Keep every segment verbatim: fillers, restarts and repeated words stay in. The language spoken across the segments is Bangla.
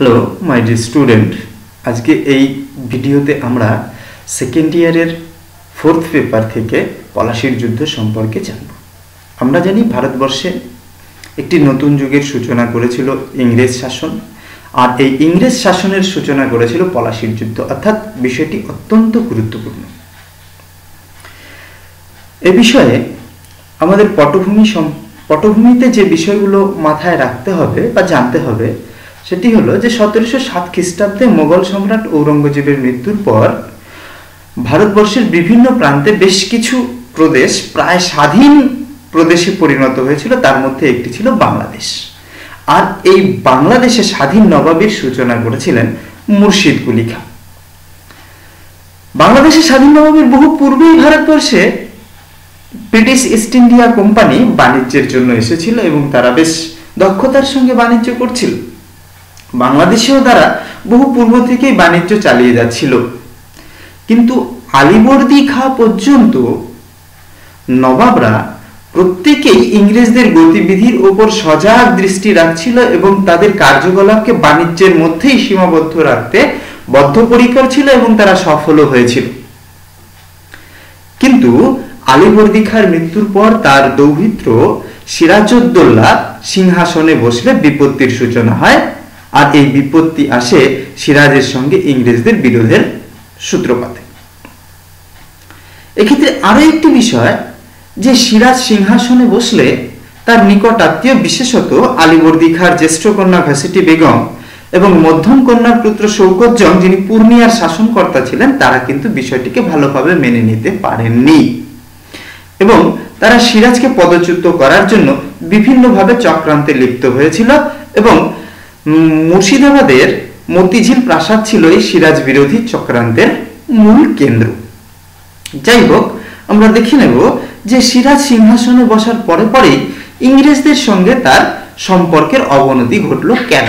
হ্যালো মাই ডিয়ার স্টুডেন্ট, আজকে এই ভিডিওতে আমরা সেকেন্ড ইয়ারের ফোর্থ পেপার থেকে পলাশীর যুদ্ধ সম্পর্কে জানব। আমরা জানি ভারতবর্ষে একটি নতুন যুগের সূচনা করেছিল ইংরেজ শাসন, আর এই ইংরেজ শাসনের সূচনা করেছিল পলাশীর যুদ্ধ, অর্থাৎ বিষয়টি অত্যন্ত গুরুত্বপূর্ণ। এ বিষয়ে আমাদের পটভূমি পটভূমিতে যে বিষয়গুলো মাথায় রাখতে হবে বা জানতে হবে সেটি হলো যে সতেরোশো সাত খ্রিস্টাব্দে মোগল সম্রাট ঔরঙ্গজেবের মৃত্যুর পর ভারতবর্ষের বিভিন্ন প্রান্তে বেশ কিছু প্রদেশ প্রায় স্বাধীন প্রদেশে পরিণত হয়েছিল, তার মধ্যে একটি ছিল বাংলাদেশ। আর এই বাংলাদেশে স্বাধীন নবাবের সূচনা করেছিলেন মুর্শিদ কুলি খাঁ। বাংলাদেশের স্বাধীন নবাবের বহু পূর্বেই ভারতবর্ষে ব্রিটিশ ইস্ট ইন্ডিয়া কোম্পানি বাণিজ্যের জন্য এসেছিল এবং তারা বেশ দক্ষতার সঙ্গে বাণিজ্য করছিল। বাংলাদেশেও তারা বহু পূর্ব থেকেই বাণিজ্য চালিয়ে যাচ্ছিল, কিন্তু আলীবর্দী খাঁ পর্যন্ত নবাবরা প্রত্যেকেই ইংরেজদের গতিবিধির উপর সজাগ দৃষ্টি রাখছিল এবং তাদের কার্যকলাপকে বাণিজ্যের মধ্যেই সীমাবদ্ধ রাখতে বদ্ধপরিকর ছিল এবং তারা সফলও হয়েছিল। কিন্তু আলীবর্দী খাঁর মৃত্যুর পর তার দৌহিত্র সিরাজউদ্দৌলা সিংহাসনে বসলে বিপত্তির সূচনা হয়, আর এই বিপত্তি আসে সিরাজের সঙ্গে ইংরেজদের বিরোধের সূত্রপাতে। এক্ষেত্রে আরো একটি বিষয় যে সিরাজ সিংহাসনে বসলে তার নিকট আত্মীয়, বিশেষত আলীবর্দী খাঁর জ্যেষ্ঠ কন্যা ঘাসেটি বেগম এবং মধ্যম কন্যার পুত্র শৌকত জং, যিনি পূর্ণিয়ার শাসনকর্তা ছিলেন, তারা কিন্তু বিষয়টিকে ভালোভাবে মেনে নিতে পারেননি এবং তারা সিরাজকে পদচ্যুত করার জন্য বিভিন্নভাবে চক্রান্তে লিপ্ত হয়েছিল এবং মুর্শিদাবাদের মতিঝিল প্রাসাদ ছিল এই সিরাজ বিরোধী চক্রান্তের মূল কেন্দ্র। যাই হোক, আমরা দেখে নেব যে সিরাজ সিংহাসনে বসার পরে পরেই ইংরেজদের সঙ্গে তার সম্পর্কের অবনতি ঘটল কেন?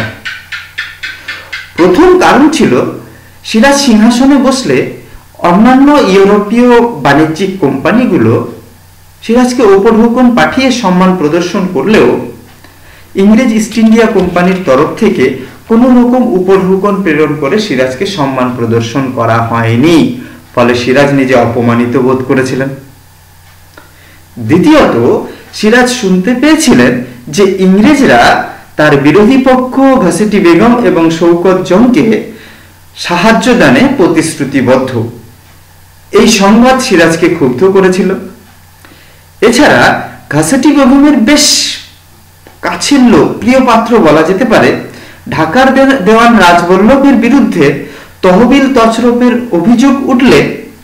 প্রথম কারণ ছিল সিরাজ সিংহাসনে বসলে অন্যান্য ইউরোপীয় বাণিজ্যিক কোম্পানিগুলো সিরাজকে উপঢৌকন পাঠিয়ে সম্মান প্রদর্শন করলেও ইংরেজ ইস্ট ইন্ডিয়া কোম্পানির তরফ থেকে কোনো রকম উপঢৌকন প্রেরণ করে সিরাজকে সম্মান প্রদর্শন করা হয়নি, ফলে সিরাজ নিজে অপমানিত বোধ করেছিলেন। দ্বিতীয়ত, সিরাজ শুনতে পেয়েছিলেন যে ইংরেজরা তার বিরোধী পক্ষ ঘাসেটি বেগম এবং শৌকত জংকে সাহায্য দানে প্রতিশ্রুতিবদ্ধ। এই সংবাদ সিরাজকে ক্ষুব্ধ করেছিল। এছাড়া ঘাসেটি বেগমের বেশ কাছের লোক, প্রিয় পাত্র বলা যেতে পারে, ঢাকার দেওয়ান রাজবল্লভের বিরুদ্ধে তহবিল তছরূপের অভিযোগ উঠলে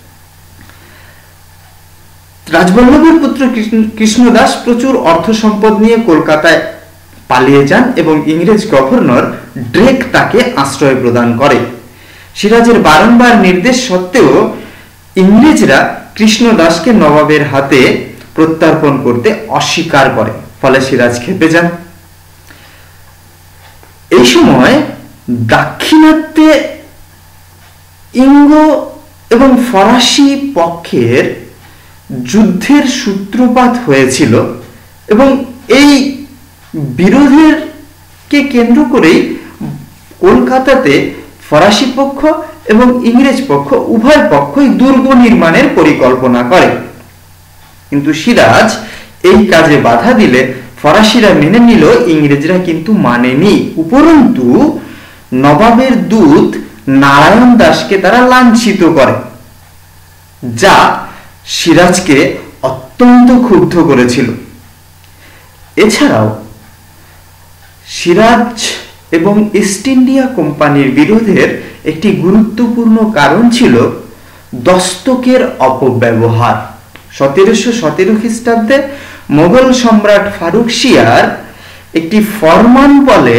রাজবল্লভের পুত্র কৃষ্ণদাস প্রচুর অর্থ সম্পদ নিয়ে কলকাতায় পালিয়ে যান এবং ইংরেজ গভর্নর ড্রেক তাকে আশ্রয় প্রদান করে। সিরাজের বারংবার নির্দেশ সত্ত্বেও ইংরেজরা কৃষ্ণদাসকে নবাবের হাতে প্রত্যর্পণ করতে অস্বীকার করে, ফলে সিরাজ ক্ষেপে যান। এই সময় দাক্ষিণাত্যে ইঙ্গ এবং ফরাসি পক্ষের যুদ্ধের সূত্রপাত হয়েছিল এবং এই বিরোধের কে কেন্দ্র করেই কলকাতাতে ফরাসি পক্ষ এবং ইংরেজ পক্ষ উভয় পক্ষই দুর্গ নির্মাণের পরিকল্পনা করে। কিন্তু সিরাজ এই কাজে বাধা দিলে ফরাসিরা মেনে নিল, ইংরেজরা কিন্তু মানেনি। উপরন্তু নবাবের দূত নারায়ণ দাসকে তারা লাঞ্ছিত করে, যা সিরাজকে অত্যন্ত ক্ষুব্ধ করেছিল। এছাড়াও সিরাজ এবং ইস্ট ইন্ডিয়া কোম্পানির বিরোধের একটি গুরুত্বপূর্ণ কারণ ছিল দস্তকের অপব্যবহার। সতেরোশো সতেরো খ্রিস্টাব্দে মোগল সম্রাট ফারুক শিয়ার একটি ফরমান বলে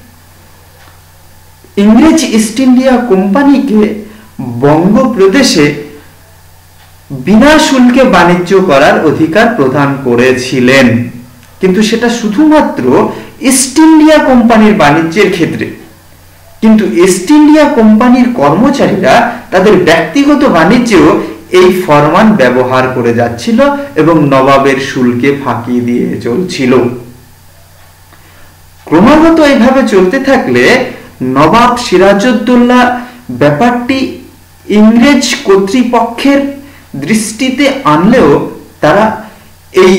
ইংরেজ ইস্ট ইন্ডিয়া কোম্পানিকে বঙ্গপ্রদেশে বিনা শুল্কে বাণিজ্য করার অধিকার প্রদান করেছিলেন, কিন্তু সেটা শুধুমাত্র ইস্ট ইন্ডিয়া কোম্পানির বাণিজ্যের ক্ষেত্রে। কিন্তু ইস্ট ইন্ডিয়া কোম্পানির কর্মচারীরা তাদের ব্যক্তিগত বাণিজ্যেও এই ফরমান ব্যবহার করে যাচ্ছিল এবং নবাবের শুল্কে ফাঁকি দিয়ে চলছিল। ক্রমাগত এইভাবে চলতে থাকলে নবাব সিরাজউদ্দৌলা ব্যাপারটি ইংরেজ কর্তৃপক্ষের দৃষ্টিতে আনলেও তারা এই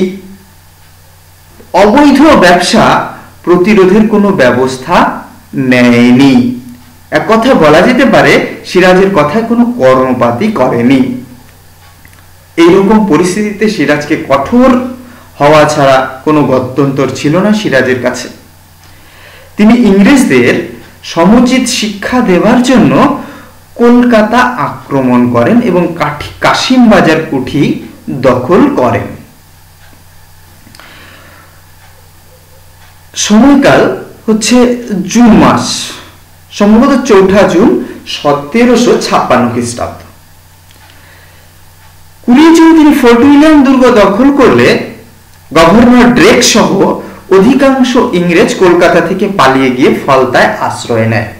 অবৈধ ব্যবসা প্রতিরোধের কোনো ব্যবস্থা নেয়নি। এক কথা বলা যেতে পারে সিরাজের কথায় কোনো কর্ণপাতই করেনি। এইরকম পরিস্থিতিতে সিরাজকে কঠোর হওয়া ছাড়া কোনো গত্যন্তর ছিল না সিরাজের কাছে। তিনি ইংরেজদের সমুচিত শিক্ষা দেওয়ার জন্য কলকাতা আক্রমণ করেন এবং কাশিম বাজার কুঠি দখল করেন। সময়কাল হচ্ছে জুন মাস, সম্ভবত চৌঠা জুন সতেরোশো ছাপ্পান্ন খ্রিস্টাব্দ। কুড়ি জুন তিনি ফোর্ট উইলিয়াম দুর্গ দখল করলে গভর্নর ড্রেক সহ অধিকাংশ ইংরেজ কলকাতা থেকে পালিয়ে গিয়ে ফলতায় আশ্রয় নেয়।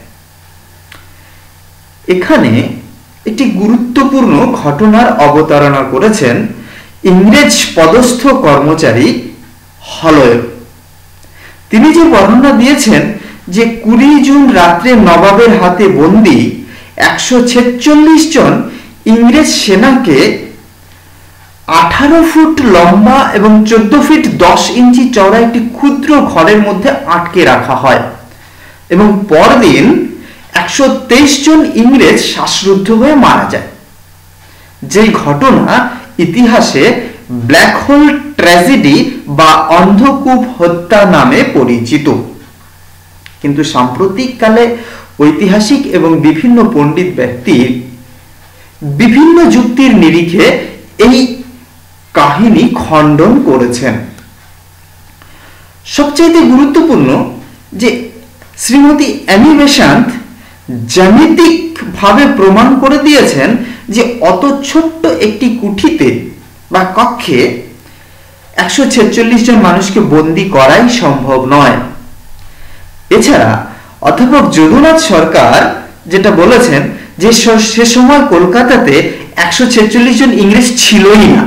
এখানে একটি গুরুত্বপূর্ণ ঘটনার অবতারণা করেছেন ইংরেজ পদস্থ কর্মচারী হলয়। তিনি যে বর্ণনা দিয়েছেন যে কুড়ি জুন রাত্রে নবাবের হাতে বন্দী একশো ছেচল্লিশ জন ইংরেজ সেনাকে আঠারো ফুট লম্বা এবং চোদ্দ ফিট দশ ইঞ্চি চওড়া একটি ক্ষুদ্র ঘরের মধ্যে আটকে রাখা হয় এবং পরদিন একশো তেইশ জন ইংরেজ শ্বাসরুদ্ধ হয়ে মারা যায়। যে ঘটনা ইতিহাসে ব্ল্যাক হোল ট্র্যাজেডি বা অন্ধকূপ হত্যা নামে পরিচিত। কিন্তু সাম্প্রতিক কালে ঐতিহাসিক এবং বিভিন্ন পণ্ডিত ব্যক্তি বিভিন্ন যুক্তির নিরিখে এই কাহিনী খণ্ডন করেছেন। সবচেয়ে গুরুত্বপূর্ণ যে শ্রীমতী অ্যানি বেসান্ত জ্যামিতিক ভাবে প্রমাণ করে দিয়েছেন যে অত ছোট্ট একটি কুঠিতে বা কক্ষে একশো ছেচল্লিশ জন মানুষকে বন্দী করাই সম্ভব নয়। এছাড়া অধ্যাপক যদুনাথ সরকার যেটা বলেছেন যে সে সময় কলকাতাতে একশো ছেচল্লিশ জন ইংরেজ ছিলই না।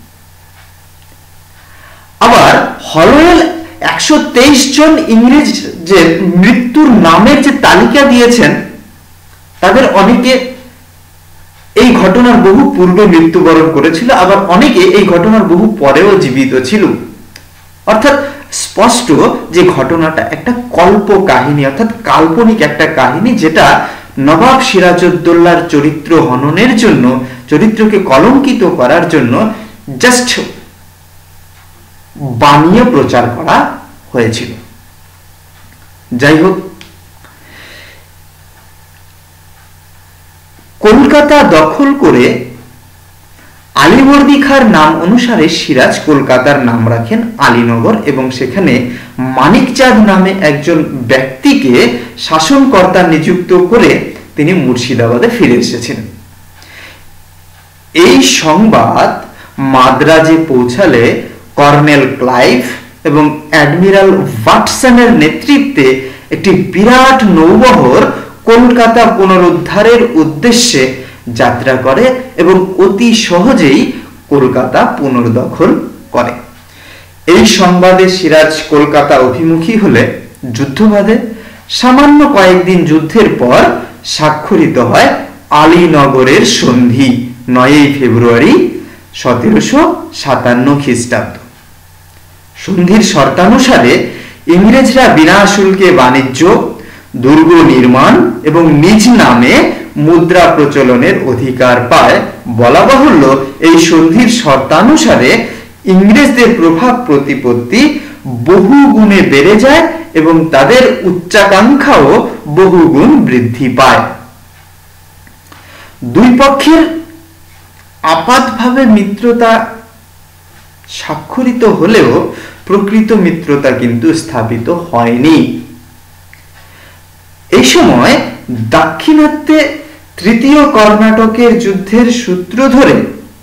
আবার হলওয়েল একশো তেইশ জন ইংরেজ যে মৃত্যুর নামের যে তালিকা দিয়েছেন তাদের অনেকে এই ঘটনার বহু পূর্বে মৃত্যুবরণ করেছিল, আবার অনেকে এই ঘটনার বহু পরেও জীবিত ছিল। অর্থাৎ স্পষ্ট যে ঘটনাটা একটা কল্প কাহিনী, অর্থাৎ কাল্পনিক একটা কাহিনী, যেটা নবাব সিরাজউদ্দৌলার চরিত্র হননের জন্য, চরিত্রকে কলঙ্কিত করার জন্য জাস্ট বানিয়ে প্রচার করা হয়েছিল। যাই হোক, কলকাতা দখল করে আলীবর্দী খাঁর নাম অনুসারে সিরাজ কলকাতার নাম রাখেন আলীনগর এবং সেখানে মানিকচাঁদ নামে একজন ব্যক্তিকে শাসনকর্তা নিযুক্ত করে তিনি মুর্শিদাবাদে ফিরে এসেছিলেন। এই সংবাদ মাদ্রাজে পৌঁছালে কর্নেল ক্লাইভ এবং অ্যাডমিরাল ওয়াটসনের নেতৃত্বে একটি বিরাট নৌবহর কলকাতা পুনরুদ্ধারের উদ্দেশ্যে যাত্রা করে এবং অতি সহজেই কলকাতা পুনর্দখল করে। এই সংবাদে সিরাজ কলকাতা অভিমুখী হলে যুদ্ধ বাধে। সামান্য কয়েকদিন যুদ্ধের পর স্বাক্ষরিত হয় আলীনগরের সন্ধি নয়ই ফেব্রুয়ারি সতেরোশো সাতান্ন খ্রিস্টাব্দ। সন্ধির শর্তানুসারে ইংরেজরা বিনা শুল্কে বাণিজ্য, দুর্গ নির্মাণ এবং নিজ নামে মুদ্রা প্রচলনের অধিকার পায়। বলা বাহুল্য, এই সন্ধির শর্তানুসারে ইংরেজদের প্রভাব প্রতিপত্তি বহু গুণে বেড়ে যায় এবং তাদের উচ্চাকাঙ্ক্ষাও বহুগুণ বৃদ্ধি পায়। দুই পক্ষের আপাতভাবে মিত্রতা স্বাক্ষরিত হলেও প্রকৃত মিত্রতা কিন্তু স্থাপিত হয়নি। এই সময় দাক্ষিণাত্যে তৃতীয় কর্ণাটকের যুদ্ধের সূত্র ধরে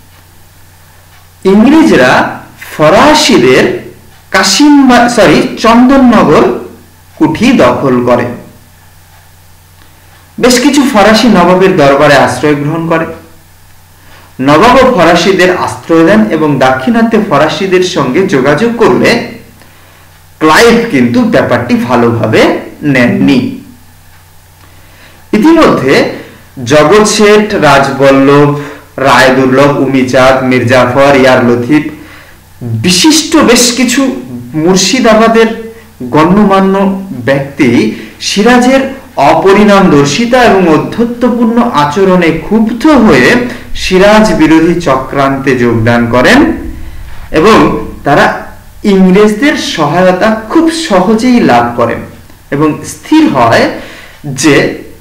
ইংরেজরা ফরাসিদের কাশিম সরি চন্দননগর কুঠি দখল করে। বেশ কিছু ফরাসি নবাবের দরবারে আশ্রয় গ্রহণ করে। নবাব ফরাসিদের আশ্রয় দেন এবং দাক্ষিণাত্যে ফরাসিদের সঙ্গে যোগাযোগ করলে ক্লাইভ কিন্তু ব্যাপারটি ভালোভাবে নেননি। ইতিমধ্যে জগৎ শেঠ, রাজবল্লভ, রায় দুর্লভ, উমিচাঁদ, মির্জাফর, ইয়ার লতিফ, বিশিষ্ট বেশ কিছু মুর্শিদাবাদের গণ্যমান্য ব্যক্তি সিরাজের অপরিণামদর্শিতা এবং অধ্যত্বপূর্ণ আচরণে ক্ষুব্ধ হয়ে সিরাজ বিরোধী চক্রান্তে যোগদান করেন এবং তারা ইংরেজদের সহায়তা খুব সহজেই লাভ করেন এবং স্থির হয় যে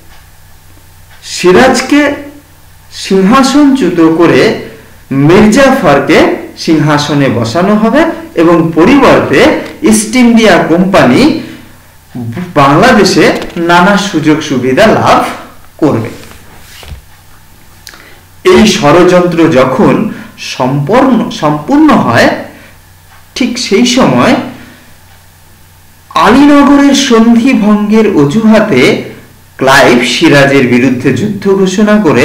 সিরাজকে সিংহাসনচ্যুত করে মির্জাফরকে সিংহাসনে বসানো হবে এবং পরিবর্তে ইস্ট ইন্ডিয়া কোম্পানি বাংলাদেশে নানা সুযোগ সুবিধা লাভ করবে। এই ষড়যন্ত্র যখন সম্পূর্ণ সম্পূর্ণ হয়, ঠিক সেই সময় আলীনগরের সন্ধি ভঙ্গের অজুহাতে ক্লাইভ সিরাজের বিরুদ্ধে যুদ্ধ ঘোষণা করে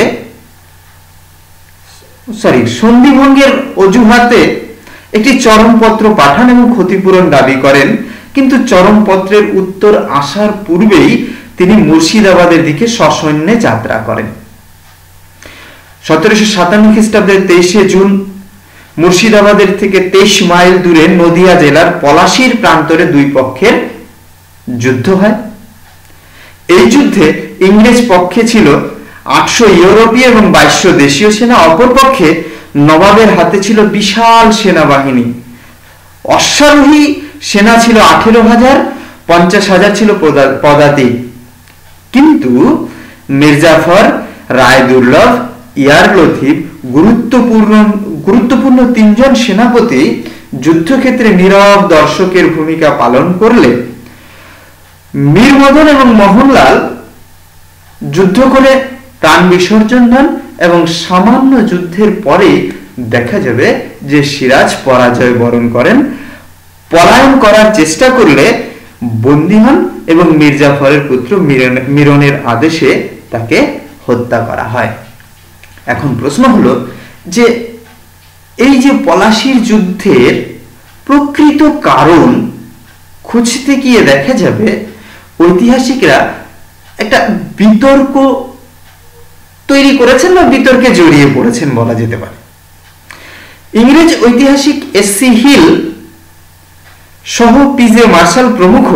সরি সন্ধি ভঙ্গের অজুহাতে একটি চরমপত্র পাঠান এবং ক্ষতিপূরণ দাবি করেন, কিন্তু চরমপত্রের উত্তর আসার পূর্বেই তিনি মুর্শিদাবাদের দিকে সসৈন্যে যাত্রা করেন। সতেরোশো সাতান্ন খ্রিস্টাব্দের তেইশে জুন মুর্শিদাবাদের থেকে তেইশ মাইল দূরে নদিয়া জেলার পলাশীর প্রান্তরে দুই পক্ষের যুদ্ধ হয়। এই যুদ্ধে ইংরেজ পক্ষে ছিল আটশো ইউরোপীয় এবং বাইশশো দেশীয় সেনা, অপরপক্ষে নবাবের হাতে ছিল বিশাল সেনাবাহিনী। অশ্বারোহী সেনা ছিল আঠেরো হাজার, পঞ্চাশ হাজার ছিল পদাতিক। কিন্তু মির্জাফর, রায় দুর্লভ, ইয়ার লতিফ গুরুত্বপূর্ণ গুরুত্বপূর্ণ তিনজন সেনাপতি যুদ্ধক্ষেত্রে নীরব দর্শকের ভূমিকা পালন করলে মীর মদন এবং মোহনলাল যুদ্ধ করে প্রাণ বিসর্জন দেন এবং সামান্য যুদ্ধের পরে দেখা যাবে যে সিরাজ পরাজয় বরণ করেন। পলায়ন করার চেষ্টা করলে বন্দী হন এবং মির্জাফরের পুত্র মিরনের আদেশে তাকে হত্যা করা হয়। এখন প্রশ্ন হলো যে এই যে পলাশীর যুদ্ধের প্রকৃত কারণ খুঁজতে গিয়ে দেখা যাবে ঐতিহাসিকরা একটা বিতর্ক তৈরি করেছেন বা বিতর্কে জড়িয়ে পড়েছেন বলা যেতে পারে। ইংরেজ ঐতিহাসিক এস সি হিল সহ পিজে মার্শাল প্রমুখ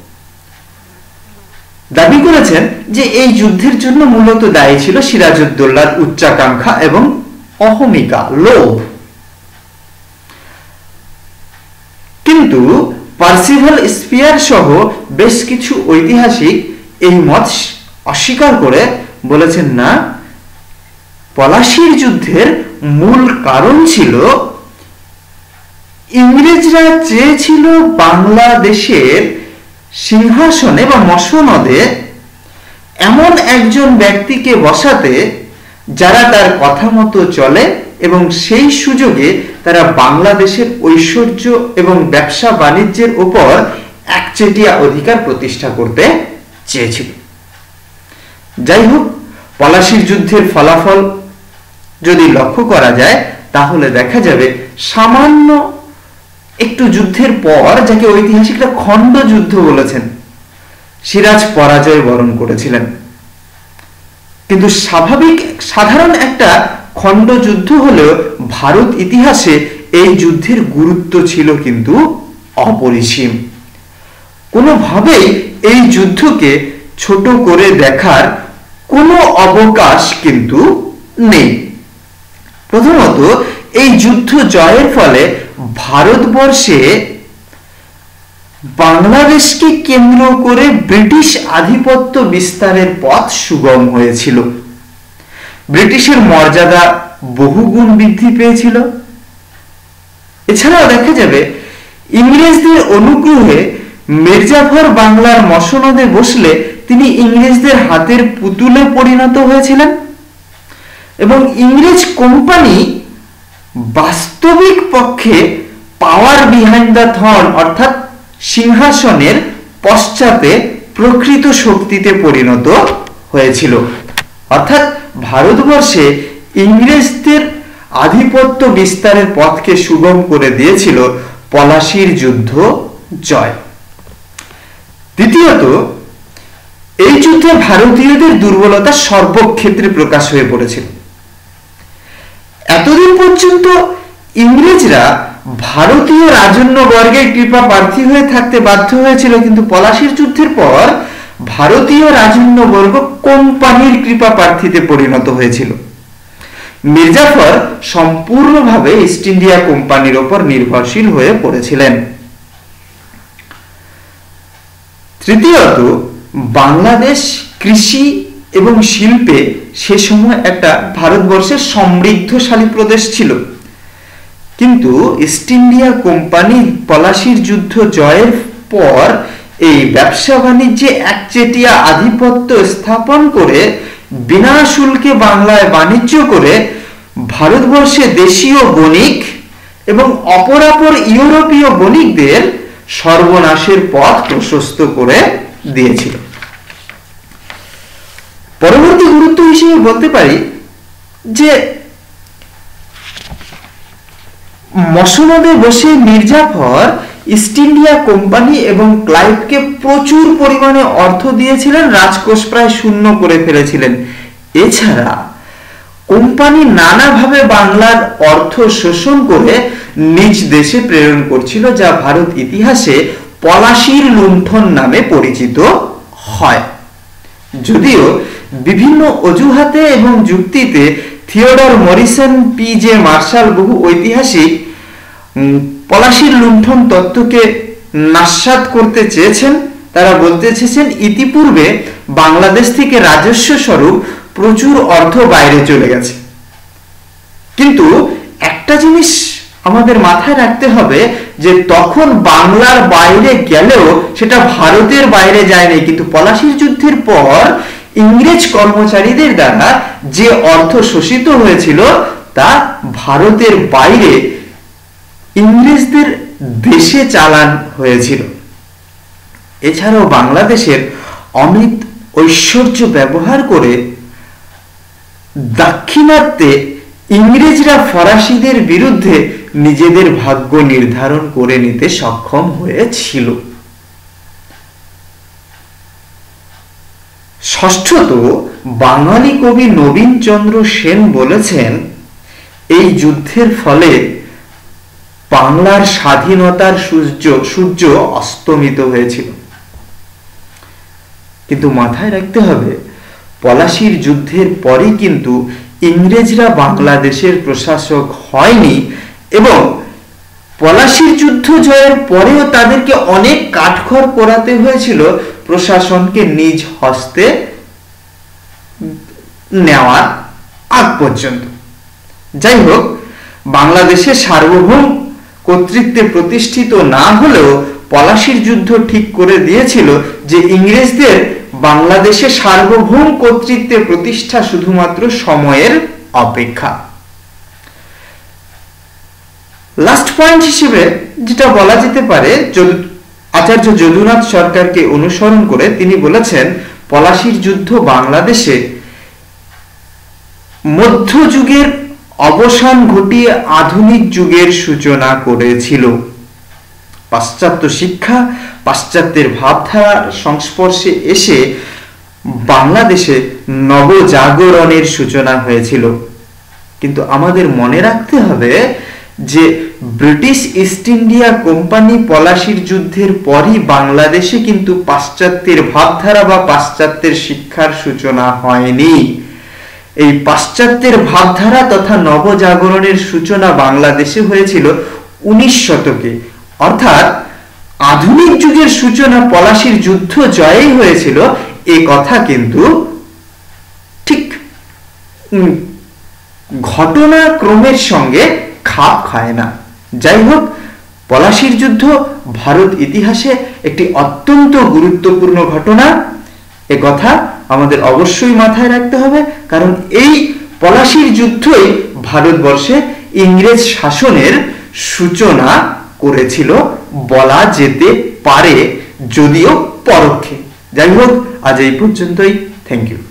দাবি করেছেন যে এই যুদ্ধের জন্য মূলত দায়ী ছিল সিরাজউদ্দৌলার উচ্চাকাঙ্ক্ষা এবং অহমিকা, লোভ। কিন্তু পার্সিভাল স্পিয়ার সহ বেশ কিছু ঐতিহাসিক এই মত অস্বীকার করে বলেছেন না, পলাশীর যুদ্ধের মূল কারণ ছিল ইংরেজরা চেয়েছিল বাংলাদেশের সিংহাসনে বা মসনদে এমন একজন ব্যক্তিকে বসাতে যারা তার কথা মতো চলে এবং সেই সুযোগে তারা বাংলাদেশের ঐশ্বর্য এবং ব্যবসা বাণিজ্যের উপর একচেটিয়া অধিকার প্রতিষ্ঠা করতে চেয়েছিল। যাই হোক, পলাশীর যুদ্ধের ফলাফল যদি লক্ষ্য করা যায় তাহলে দেখা যাবে সামান্য একটু যুদ্ধের পর, যাকে ঐতিহাসিকরা খণ্ড যুদ্ধ বলেছেন, সিরাজ পরাজয় বরণ করেছিলেন। কিন্তু স্বাভাবিক সাধারণ একটা খণ্ড যুদ্ধ হলেও ভারত ইতিহাসে এই যুদ্ধের গুরুত্ব ছিল কিন্তু অপরিসীম। কোনোভাবেই এই যুদ্ধকে ছোট করে দেখার কোনো অবকাশ কিন্তু নেই। প্রথমত, এই যুদ্ধ জয়ের ফলে ভারতবর্ষে বাংলাদেশকে কেন্দ্র করে ব্রিটিশ আধিপত্য বিস্তারের পথ সুগম হয়েছিল। ব্রিটিশের মর্যাদা বহুগুণ বৃদ্ধি পেয়েছিল। এছাড়াও দেখা যাবে ইংরেজদের অনুগ্রহে মির্জাফর বাংলার মসনদে বসলে তিনি ইংরেজদের হাতের পুতুলে পরিণত হয়েছিলেন এবং ইংরেজ কোম্পানি বাস্তবিক পক্ষে পাওয়ার বিহাইন্ড দ্য থ্রন অর্থাৎ সিংহাসনের পশ্চাতে প্রকৃত শক্তিতে পরিণত হয়েছিল। অর্থাৎ ভারতবর্ষে ইংরেজদের আধিপত্য বিস্তারের পথকে সুগম করে দিয়েছিল পলাশীর যুদ্ধ জয়। দ্বিতীয়ত, এই যুদ্ধ যুদ্ধে ভারতীয়দের দুর্বলতা সর্বক্ষেত্রে প্রকাশ হয়ে পড়েছিল। এতদিন পর্যন্ত ইংরেজরা ভারতীয় রাজন্য বর্গের কৃপা প্রার্থী হয়ে থাকতে বাধ্য হয়েছিল, কিন্তু পলাশীর যুদ্ধের পর ভারতীয় রাজন্য বর্গ কোম্পানির কৃপা প্রার্থীতে পরিণত হয়েছিল। মির্জাফর সম্পূর্ণভাবে ইস্ট ইন্ডিয়া কোম্পানির ওপর নির্ভরশীল হয়ে পড়েছিলেন। তৃতীয়ত, বাংলাদেশ কৃষি এবং শিল্পে সে সময় একটা ভারতবর্ষের সমৃদ্ধশালী প্রদেশ ছিল, কিন্তু ইস্ট ইন্ডিয়া কোম্পানি পলাশীর যুদ্ধ জয়ের পর এই ব্যবসা বাণিজ্যে একচেটিয়া আধিপত্য স্থাপন করে বিনা শুল্কে বাংলায় বাণিজ্য করে ভারতবর্ষে দেশীয় বণিক এবং অপরাপর ইউরোপীয় বণিকদের সর্বনাশের পথ প্রশস্ত করে দিয়েছিল। পরবর্তী গুরুত্ব হিসেবে বলতে পারি যে মসনদে বসে মির্জাফর ইস্ট ইন্ডিয়া কোম্পানি এবং ক্লাইভকে প্রচুর পরিমাণে অর্থ দিয়েছিলেন, রাজকোষ প্রায় শূন্য করে ফেলেছিলেন। এছাড়া কোম্পানি নানাভাবে বাংলার অর্থ শোষণ করে নিজ দেশে প্রেরণ করছিল, যা ভারত ইতিহাসে পলাশীর লুণ্ঠন নামে পরিচিত হয়। যদিও বিভিন্ন অজুহাতে এবং যুক্তিতে Theodore Morrison, P J Marshall বহু ঐতিহাসিক পলাশীর লুণ্ঠন তত্ত্বকে নাস্বাদ করতে চেয়েছেন। তারা বলতে চেয়েছেন ইতিপূর্বে বাংলাদেশ থেকে রাজস্ব স্বরূপ প্রচুর অর্থ বাইরে চলে গেছে, কিন্তু একটা জিনিস আমাদের মাথায় রাখতে হবে যে তখন বাংলার বাইরে গেলেও সেটা ভারতের বাইরে যায়নি, কিন্তু পলাশীর যুদ্ধের পর ইংরেজ কর্মচারীদের দ্বারা যে অর্থ শোষিত হয়েছিল তা ভারতের বাইরে ইংরেজদের দেশে চালান হয়েছিল। এছাড়াও বাংলাদেশের অমিত ঐশ্বর্য ব্যবহার করে দাক্ষিণাত্যে ইংরেজরা ফরাসিদের বিরুদ্ধে নিজেদের ভাগ্য নির্ধারণ করে নিতে সক্ষম হয়েছিল। ষষ্ঠত, বাঙালি কবি নবীনচন্দ্র সেন বলেছেন এই যুদ্ধের ফলে বাংলার স্বাধীনতার সূর্য সূর্য অস্তমিত হয়েছিল। কিন্তু মাথায় রাখতে হবে পলাশীর যুদ্ধের পরই কিন্তু ইংরেজরা বাংলাদেশের প্রশাসক হয়নি এবং পলাশীর যুদ্ধ জয়ের পরেও তাদেরকে অনেক কাঠখড় পোড়াতে হয়েছিল প্রশাসনকে নিজ হস্তে নেওয়ার আগ পর্যন্ত। যাই হোক, বাংলাদেশের সার্বভৌম কর্তৃত্বে প্রতিষ্ঠিত না হলেও পলাশীর যুদ্ধ ঠিক করে দিয়েছিল যে ইংরেজদের বাংলাদেশে সার্বভৌম কর্তৃত্বে প্রতিষ্ঠা শুধুমাত্র সময়ের অপেক্ষা। লাস্ট পয়েন্ট হিসেবে যেটা বলা যেতে পারে, আচার্য যদুনাথ সরকারকে অনুসরণ করে তিনি বলেছেন পলাশীর যুদ্ধ বাংলাদেশে মধ্যযুগের অবসান ঘটিয়ে আধুনিক যুগের সূচনা করেছিল। পাশ্চাত্য শিক্ষা, পাশ্চাত্যের ভাবধারার সংস্পর্শে এসে বাংলাদেশে নবজাগরণের সূচনা হয়েছিল। কিন্তু আমাদের মনে রাখতে হবে যে ব্রিটিশ ইস্ট ইন্ডিয়া কোম্পানি পলাশীর যুদ্ধের পরই বাংলাদেশে কিন্তু পাশ্চাত্যের ভাবধারা বা পাশ্চাত্যের শিক্ষার সূচনা হয়নি। এই পাশ্চাত্যের ভাবধারা তথা নবজাগরণের সূচনা বাংলাদেশে হয়েছিল উনিশ শতকে, অর্থাৎ আধুনিক যুগের সূচনা পলাশীর যুদ্ধ জয়েই হয়েছিল। এ কথা কিন্তু ঠিক ঘটনাক্রমের সঙ্গে খাপ খায় না। যাই হোক, পলাশীর যুদ্ধ ভারত ইতিহাসে একটি অত্যন্ত গুরুত্বপূর্ণ ঘটনা, এ কথা আমাদের অবশ্যই মাথায় রাখতে হবে, কারণ এই পলাশীর যুদ্ধই ভারতবর্ষে ইংরেজ শাসনের সূচনা করেছিল বলা যেতে পারে, যদিও পরোক্ষে। যাই হোক, আজ এই পর্যন্তই। Thank you.